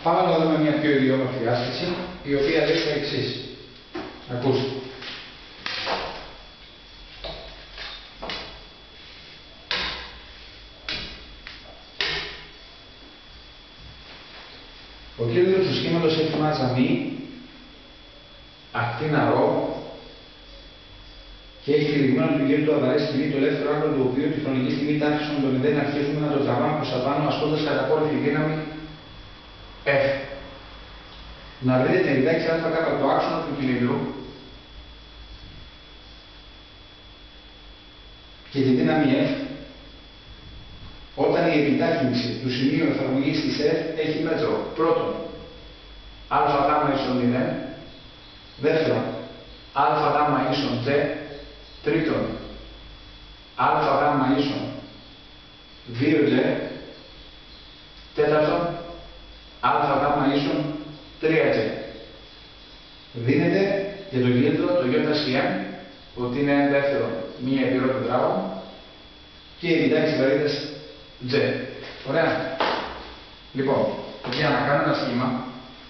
Πάμε να δούμε μια πιο ιδιόμορφη άσκηση, η οποία λέει το εξής. Ακούστε. Ο κίνδυνος του σχήματος έχει ένα τζαμί, ακτίνα ρο και έχει κηρυγμένο του γύρου του αδαρέ σκηνή το ελεύθερο άκρο του οποίου τη χρονική στιγμή τάφησαν το 0 αρχίζουμε να το τραβάμε προς τα πάνω ασκώντας κατά απόλυτη δύναμη F. Να βρείτε την εντάξη α κάτω από το άξονα του κυλινδρού και τη δύναμη F όταν η επιτάχυνση του σημείου εφαρμογής της F έχει μέτρο. Πρώτον, ΑΓ ίσον 0. Δεύτερον, ΑΓ ίσον G. Τρίτον, ΑΓ ίσον 2G. Τέταρτον, ΑΓ ίσον 3G. Δίνεται για το κίνητρο το ΙΣM ότι είναι ένα δεύτερο μία επιρρό τετράγωνο και η επιτάξη βαρύτητας G. Ωραία. Λοιπόν, για να κάνω ένα σχήμα.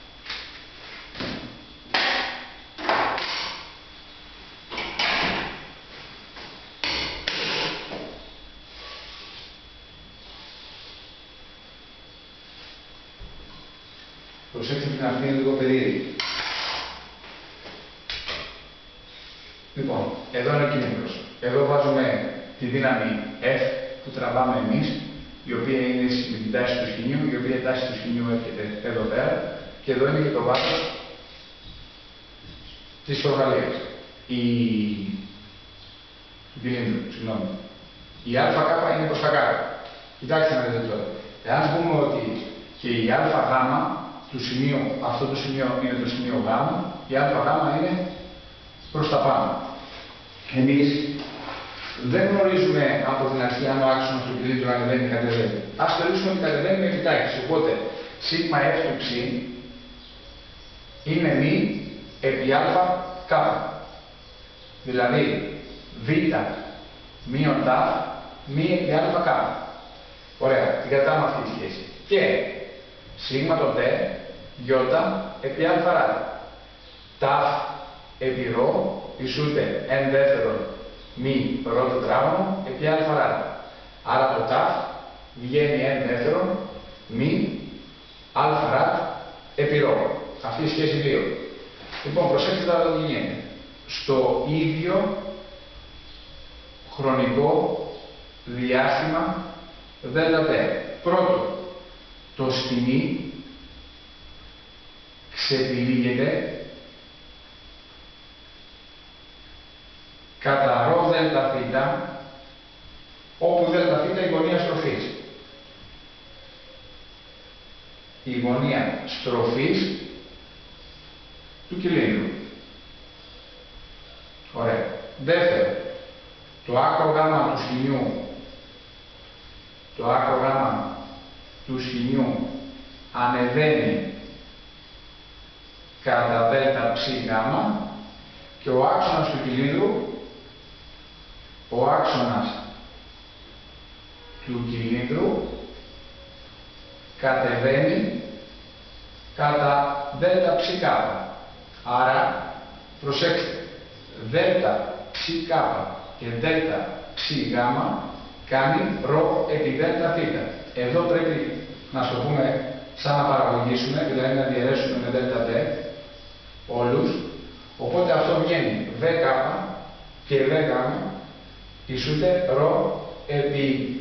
Προσέξτε την αρχή, είναι λίγο περίεργη. Λοιπόν, εδώ είναι ο κίνητρος. Εδώ βάζουμε τη δύναμη F που τραβάμε εμείς, η οποία είναι στην τάση του σχοινιού, η οποία τάση του σχοινιού έρχεται εδώ πέρα και εδώ είναι και το βάθος της προβαλίας. Του κυλίνδρου, συγγνώμη. Η ΑΚ είναι προς τα κάτω. Κοιτάξτε να δείτε τώρα. Εάν πούμε ότι και η ΑΓ του σημείου, αυτό το σημείο είναι το σημείο Γ, η ΑΓ είναι προς τα πάνω. Εμείς δεν γνωρίζουμε από την αρχή αν ο άξονας του κυλίνδρου ανεβαίνει ή κατεβαίνει. Ας θεωρήσουμε ότι κατεβαίνει με επιτάχυνση. Οπότε, σίγμα F του ψ είναι μη επί ΑΚ. Δηλαδή, β μείον τ μη επί ΑΚ. Ωραία, την κρατάμε αυτή τη σχέση. Και σίγμα το τ, ι επί α ρad. Ταφ επί ρ ισούται εν δεύτερον μη ρ τετράγωνο επί α ρad. Άρα το ταφ βγαίνει εν δεύτερον μη α ρad επί ρ. Αυτή η σχέση 2. Λοιπόν, προσέξτε τώρα τι γίνεται. Στο ίδιο χρονικό διάστημα ΔΤ. Πρώτον, το σκηνή ξεπηρίγεται κατά ρ ΔΘ, όπου ΔΘ η γωνία στροφής. Η γωνία στροφής του κυλίνδρου. Ωραία. Δεύτερο, το άκρο γάμα του σχοινιού, ανεβαίνει κατά ΔΨ γάμα και ο άξονας του κυλίνδρου κατεβαίνει κατά ΔΨ γάμα. Άρα, προσέξτε, ΔΨ και ΔΨ γάμα κάνει ρ επί ΔΘ. Εδώ πρέπει να σου πούμε σαν να παραγωγήσουμε, δηλαδή να διαιρέσουμε με ΔΤ όλους. Οπότε αυτό βγαίνει ΔΚ και ΔΓ ισούται ρ επί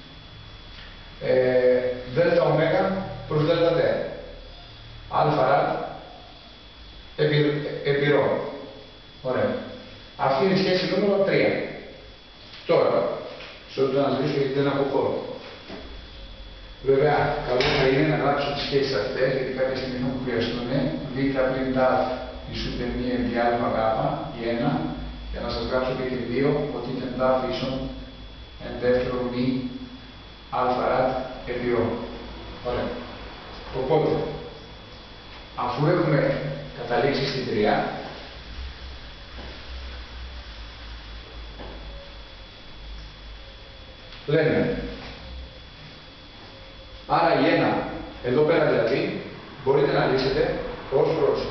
ΔΩ προς ΔΤ. Α ρad επί ρ. Ωραία. Αυτή είναι η σχέση νούμερο 3. Τώρα, σε ό,τι να σβήσω γιατί δεν έχω χώρο. Βέβαια, καλό θα είναι να γράψω τις σχέσεις αυτές, γιατί κάποια στιγμή θα μου χρειαστούν β πλην τ ισούται μη επί α γ η 1, για να σας γράψω και τη 2, ότι είναι τ ίσον εν δεύτερο μη α ρad επί ρ. Ωραία. Οπότε, αφού έχουμε καταλήξει στην 3, λέμε, άρα η 1, εδώ πέρα δηλαδή, μπορείτε να λύσετε ως προς.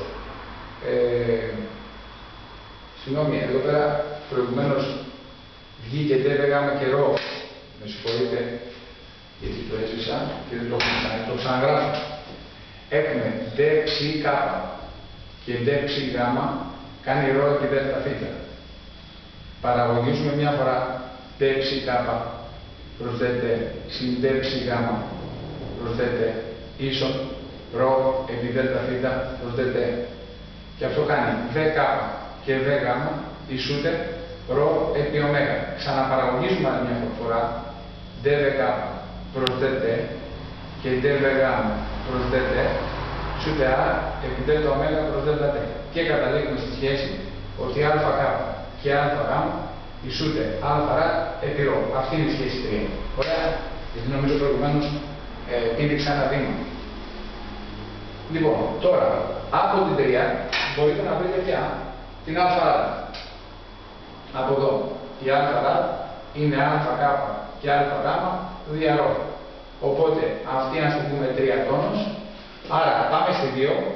Συγγνώμη, εδώ πέρα προηγουμένως βγήκε ΔΒΓ καιρό. Με συγχωρείτε, γιατί το έσβησα και δεν το έχω ξανά, το ξαναγράφω. Έχουμε ΔΨΚ και ΔΨΓ κάνει ρο επί ΔΦ. Παραγωγίζουμε μια φορά ΔΨΚ προς ΔΤ συν ΔΨΓ προς ΔΤ ίσον ρο επί ΔΦ προς ΔΤ. Και αυτό κάνει ΔΚ και ΔΓ ισούται ρο επί ω. Ξαναπαραγωγίζουμε άλλη μια φορά ΔΒΚ προς ΔΤ και ΔΒΓ προς ΔΤ ισούται άρα επί ΔΟ προς ΔΤ. Και καταλήγουμε στη σχέση ότι ΑΚ και ΑΓ ισούται α επί ρο. Αυτή είναι η σχέση 3. Ωραία. Γιατί νομίζω προηγουμένως πήδηξα ένα βήμα. Λοιπόν, τώρα από την 3 μπορείτε να βρείτε πια την α. Από εδώ η α είναι ΑΚ και ΑΓ δια ρο. Οπότε αυτή είναι, ας το πούμε, 3 τόνος. Άρα πάμε στη 2.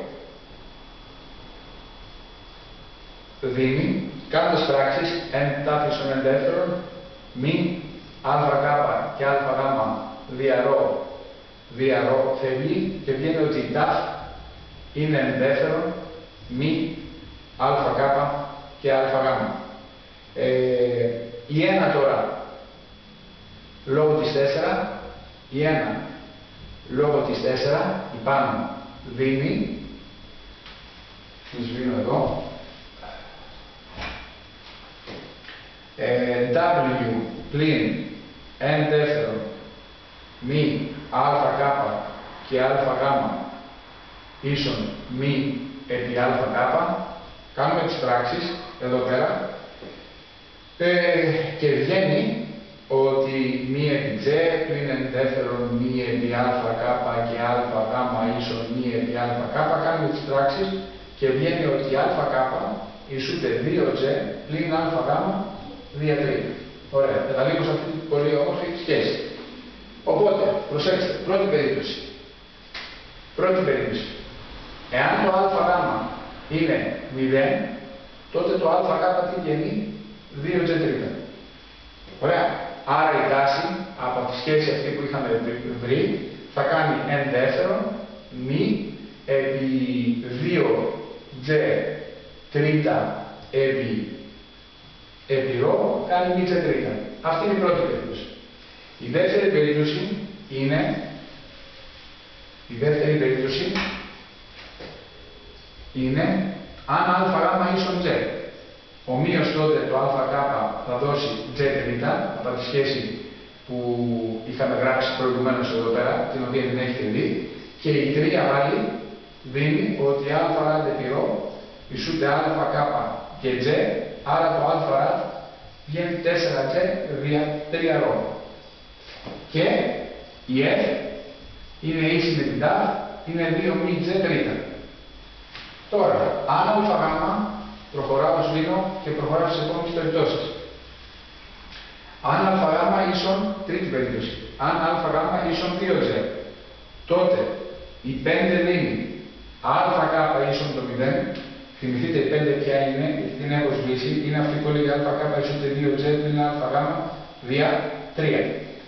Δίνει, κάνοντας πράξεις εν τάφισον εν δεύτερον, μη ΑΚ και ΑΓ δια ρο φεύγει και βγαίνει ότι η τάφ είναι εν δεύτερον, μη ΑΚ και ΑΓ. Η 1 τώρα, λόγω της 4, η 1 λόγω της 4, η πάνω δίνει, σβήνω εδώ, W πλην εν δεύτερον μη ΑΚ και ΑΓ ίσον μη επί ΑΚ. Κάνουμε τις πράξεις εδώ πέρα και βγαίνει ότι μη επί J πλην εν δεύτερον μη επί ΑΚ και ΑΓ ίσον μη επί ΑΚ. Κάνουμε τις πράξεις και βγαίνει ότι ΑΚ ισούται 2J πλην ΑΓ δια 3. Ωραία. Καταλήγω σε αυτή την πολύ όμορφη σχέση. Οπότε, προσέξτε, πρώτη περίπτωση. Εάν το ΑΓ είναι 0, τότε το ΑΚ τι βγαίνει 2J τρίτα. Ωραία. Άρα η τάση από τη σχέση αυτή που είχαμε βρει θα κάνει εν δεύτερον μη επί 2J τρίτα επί ρο κάνει μη J τρίτα. Αυτή είναι η πρώτη περίπτωση. Η δεύτερη περίπτωση είναι αν ΑΓ ίσον J. Ομοίως τότε το ΑΚ θα δώσει J τρίτα από τη σχέση που είχαμε γράψει προηγουμένως εδώ πέρα, την οποία δεν έχετε δει, και η 3 πάλι δίνει ότι α επί ρο ισούται ΑΚ και J, άρα το α βγαίνει 4J δια 3 ρο. Και η F είναι ίση με την τάφ, είναι 2 μη J τρίτα. Τώρα, αν ΑΓ, προχωράω, σβήνω και προχωράω στις επόμενες περιπτώσεις. Αν ΑΓ ίσον, τρίτη περίπτωση, αν ΑΓ ίσον 2J, τότε η 5 δίνει ΑΚ ίσον το 0. Θυμηθείτε η 5 ποια είναι, γιατί την έχω σβήσει, είναι αυτή που έλεγε ΑΚ ίσον 2J πλην ΑΓ δια 3.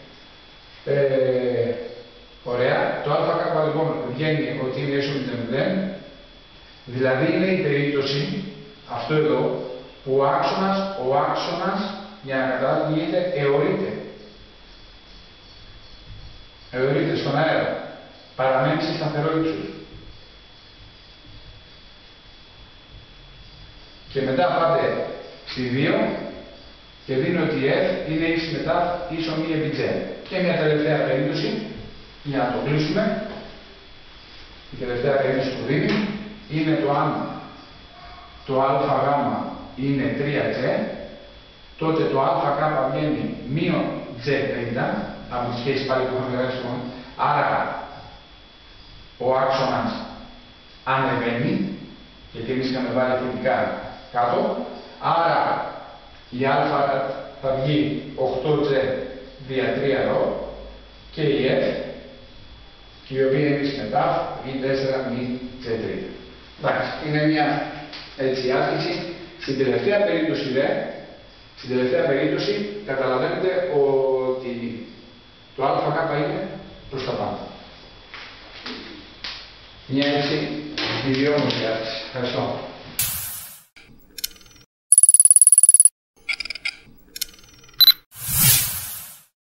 Ωραία. Το ΑΚ λοιπόν βγαίνει ότι είναι ίσον με 0. Δηλαδή είναι η περίπτωση, αυτό εδώ, που ο άξονας, για να καταλάβει τι γίνεται, αιωρείται στον αέρα. Παραμένει σε σταθερό ύψος. Και μετά πάτε στη 2 και δίνει ότι η F είναι ίση μετά ίσο μη επί J. Και μια τελευταία περίπτωση, για να το κλείσουμε, η τελευταία περίπτωση που δίνει, είναι το αν το ΑΓ είναι 3J, τότε το ΑΚ βγαίνει μείον J τρίτα, από τη σχέση πάλι που είχαμε γράψει, άρα ο άξονας ανεβαίνει, γιατί εμείς είχαμε βάλει θετικά κάτω, άρα η α θα βγει 8J δια 3 ρο και η F η οποία είναι στην ΤΑΦ, μη 4, μη τρίτα. Εντάξει, είναι μια έτσι άσκηση. Στην τελευταία περίπτωση στην τελευταία περίπτωση καταλαβαίνετε ότι το ΑΚ είναι προς τα πάνω. Μια έτσι ιδιόμορφη άσκηση. Ευχαριστώ.